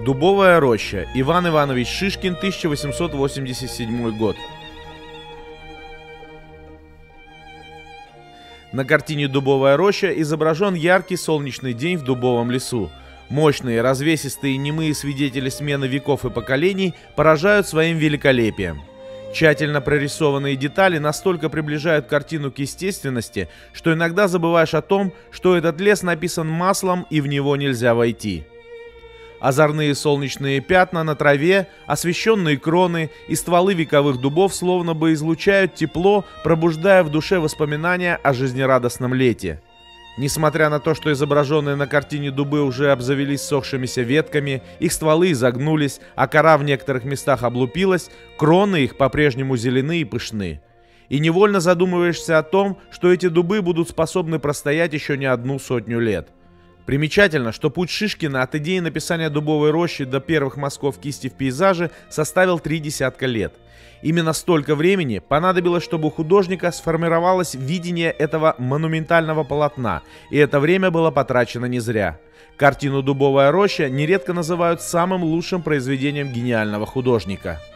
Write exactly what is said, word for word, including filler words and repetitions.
Дубовая роща. Иван Иванович Шишкин, тысяча восемьсот восемьдесят седьмой год. На картине «Дубовая роща» изображен яркий солнечный день в дубовом лесу. Мощные, развесистые, немые свидетели смены веков и поколений поражают своим великолепием. Тщательно прорисованные детали настолько приближают картину к естественности, что иногда забываешь о том, что этот лес написан маслом и в него нельзя войти. Озорные солнечные пятна на траве, освещенные кроны и стволы вековых дубов словно бы излучают тепло, пробуждая в душе воспоминания о жизнерадостном лете. Несмотря на то, что изображенные на картине дубы уже обзавелись сохшимися ветками, их стволы изогнулись, а кора в некоторых местах облупилась, кроны их по-прежнему зелены и пышны. И невольно задумываешься о том, что эти дубы будут способны простоять еще не одну сотню лет. Примечательно, что путь Шишкина от идеи написания «Дубовой рощи» до первых мазков кисти в пейзаже составил три десятка лет. Именно столько времени понадобилось, чтобы у художника сформировалось видение этого монументального полотна, и это время было потрачено не зря. Картину «Дубовая роща» нередко называют самым лучшим произведением гениального художника.